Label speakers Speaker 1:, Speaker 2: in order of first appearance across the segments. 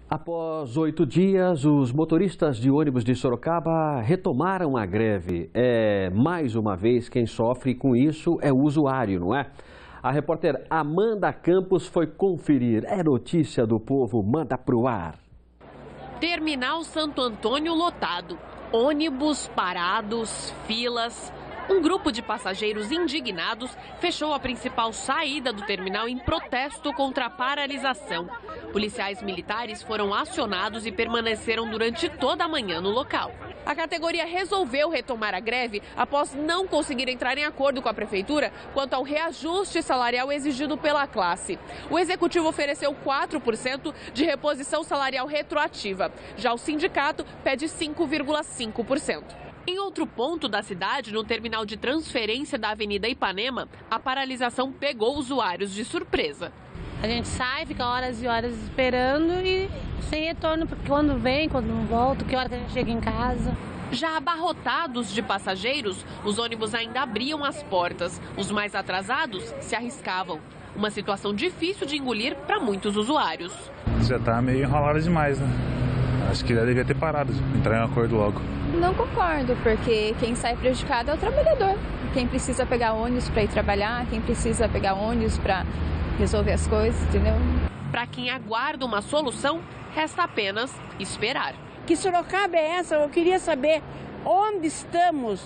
Speaker 1: Após 8 dias, os motoristas de ônibus de Sorocaba retomaram a greve. Mais uma vez, quem sofre com isso é o usuário, não é? A repórter Amanda Campos foi conferir. É notícia do povo, manda pro ar.
Speaker 2: Terminal Santo Antônio lotado, ônibus parados, filas. Um grupo de passageiros indignados fechou a principal saída do terminal em protesto contra a paralisação. Policiais militares foram acionados e permaneceram durante toda a manhã no local. A categoria resolveu retomar a greve após não conseguir entrar em acordo com a prefeitura quanto ao reajuste salarial exigido pela classe. O executivo ofereceu 4% de reposição salarial retroativa. Já o sindicato pede 5,5%. Em outro ponto da cidade, no terminal de transferência da Avenida Ipanema, a paralisação pegou usuários de surpresa.
Speaker 3: A gente sai, fica horas e horas esperando e sem retorno, porque quando vem, quando não volta, que hora que a gente chega em casa.
Speaker 2: Já abarrotados de passageiros, os ônibus ainda abriam as portas. Os mais atrasados se arriscavam. Uma situação difícil de engolir para muitos usuários.
Speaker 4: Já está meio enrolado demais, né? Acho que já devia ter parado, entrar em acordo logo.
Speaker 5: Não concordo, porque quem sai prejudicado é o trabalhador. Quem precisa pegar ônibus para ir trabalhar, quem precisa pegar ônibus para resolver as coisas, entendeu?
Speaker 2: Para quem aguarda uma solução, resta apenas esperar.
Speaker 6: Que Sorocaba é essa? Eu queria saber onde estamos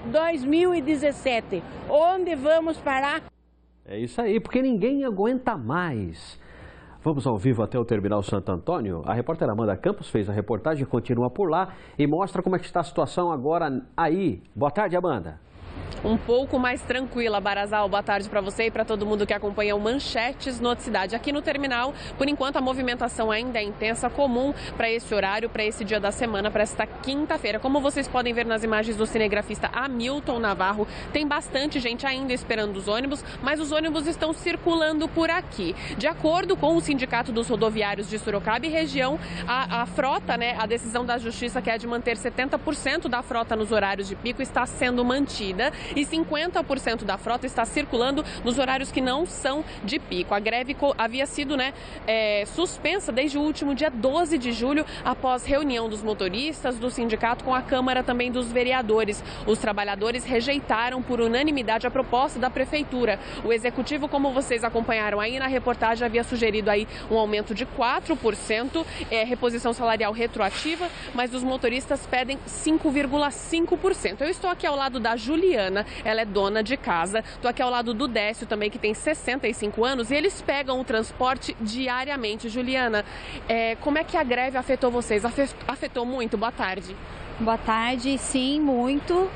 Speaker 6: 2017, onde vamos parar?
Speaker 1: É isso aí, porque ninguém aguenta mais. Vamos ao vivo até o Terminal Santo Antônio. A repórter Amanda Campos fez a reportagem, continua por lá e mostra como é que está a situação agora aí. Boa tarde, Amanda.
Speaker 2: Um pouco mais tranquila, Barazal. Boa tarde para você e para todo mundo que acompanha o Manchetes Noticidade. Aqui no terminal, por enquanto, a movimentação ainda é intensa, comum para esse horário, para esse dia da semana, para esta quinta-feira. Como vocês podem ver nas imagens do cinegrafista Hamilton Navarro, tem bastante gente ainda esperando os ônibus, mas os ônibus estão circulando por aqui. De acordo com o Sindicato dos Rodoviários de Sorocaba e região, a frota, a decisão da Justiça, que é de manter 70% da frota nos horários de pico, está sendo mantida. E 50% da frota está circulando nos horários que não são de pico. A greve havia sido suspensa desde o último dia 12 de julho, após reunião dos motoristas, do sindicato com a Câmara também dos vereadores. Os trabalhadores rejeitaram por unanimidade a proposta da prefeitura. O executivo, como vocês acompanharam aí na reportagem, havia sugerido aí um aumento de 4%, reposição salarial retroativa, mas os motoristas pedem 5,5%. Eu estou aqui ao lado da Juliana. Ela é dona de casa. Estou aqui ao lado do Décio também, que tem 65 anos, e eles pegam o transporte diariamente. Juliana, como é que a greve afetou vocês? Afetou muito? Boa tarde.
Speaker 7: Boa tarde, sim, muito,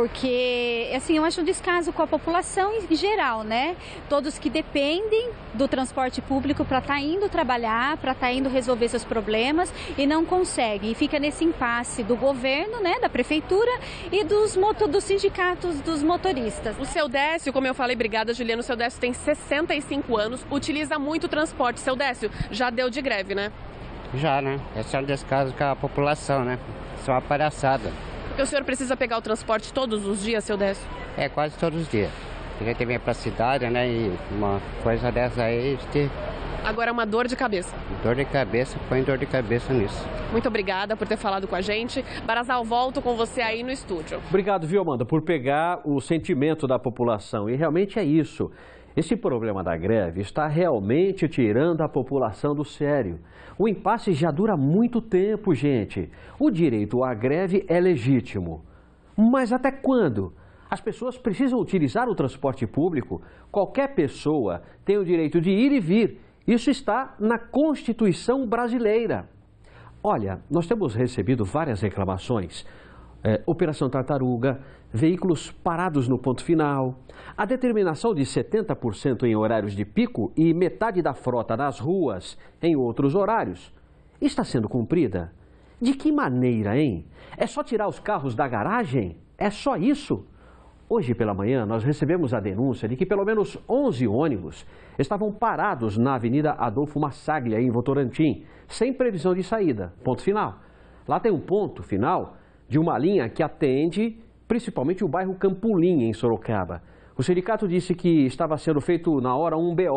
Speaker 7: porque, assim, eu acho um descaso com a população em geral, né? Todos que dependem do transporte público para estar indo trabalhar, para estar indo resolver seus problemas e não conseguem. E fica nesse impasse do governo, da prefeitura e dos sindicatos dos motoristas.
Speaker 2: O seu Décio, como eu falei, obrigada, Juliana, o seu Décio tem 65 anos, utiliza muito transporte. Seu Décio, já deu de greve, né?
Speaker 8: Já, né? Esse é um descaso com a população, né? Isso é uma palhaçada.
Speaker 2: Porque o senhor precisa pegar o transporte todos os dias, seu Décio?
Speaker 8: Quase todos os dias. A gente vem pra cidade, né? E uma coisa dessa aí...
Speaker 2: Agora é uma dor de cabeça.
Speaker 8: Dor de cabeça, põe dor de cabeça nisso.
Speaker 2: Muito obrigada por ter falado com a gente. Barazal, volto com você aí no estúdio.
Speaker 1: Obrigado, viu, Amanda, por pegar o sentimento da população. E realmente é isso. Esse problema da greve está realmente tirando a população do sério. O impasse já dura muito tempo, gente. O direito à greve é legítimo. Mas até quando? As pessoas precisam utilizar o transporte público. Qualquer pessoa tem o direito de ir e vir. Isso está na Constituição brasileira. Olha, nós temos recebido várias reclamações. Operação Tartaruga, veículos parados no ponto final, a determinação de 70% em horários de pico e metade da frota nas ruas em outros horários. Está sendo cumprida? De que maneira, hein? É só tirar os carros da garagem? É só isso? Hoje pela manhã nós recebemos a denúncia de que pelo menos 11 ônibus estavam parados na Avenida Adolfo Massaglia, em Votorantim, sem previsão de saída, ponto final. Lá tem um ponto final de uma linha que atende principalmente o bairro Campolim, em Sorocaba. O sindicato disse que estava sendo feito na hora um BO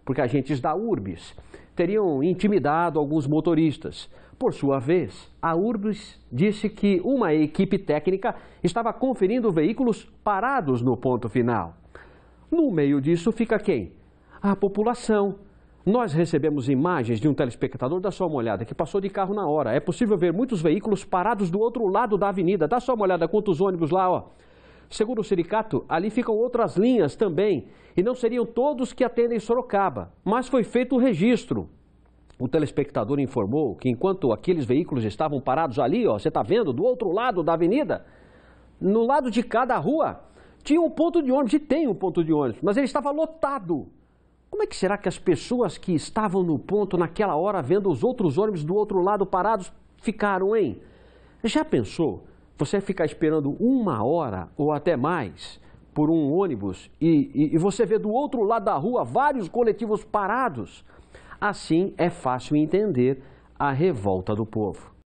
Speaker 1: porque agentes da URBS teriam intimidado alguns motoristas. Por sua vez, a URBS disse que uma equipe técnica estava conferindo veículos parados no ponto final. No meio disso fica quem? A população. Nós recebemos imagens de um telespectador, dá só uma olhada, que passou de carro na hora. É possível ver muitos veículos parados do outro lado da avenida. Dá só uma olhada quantos ônibus lá, ó. Segundo o sindicato, ali ficam outras linhas também. E não seriam todos que atendem Sorocaba, mas foi feito o registro. O telespectador informou que enquanto aqueles veículos estavam parados ali, ó, você está vendo, do outro lado da avenida, no lado de cada rua, tinha um ponto de ônibus, e tem um ponto de ônibus, mas ele estava lotado. Como é que será que as pessoas que estavam no ponto naquela hora, vendo os outros ônibus do outro lado parados, ficaram, hein? Já pensou? Você ficar esperando 1 hora ou até mais por um ônibus e você vê do outro lado da rua vários coletivos parados? Assim é fácil entender a revolta do povo.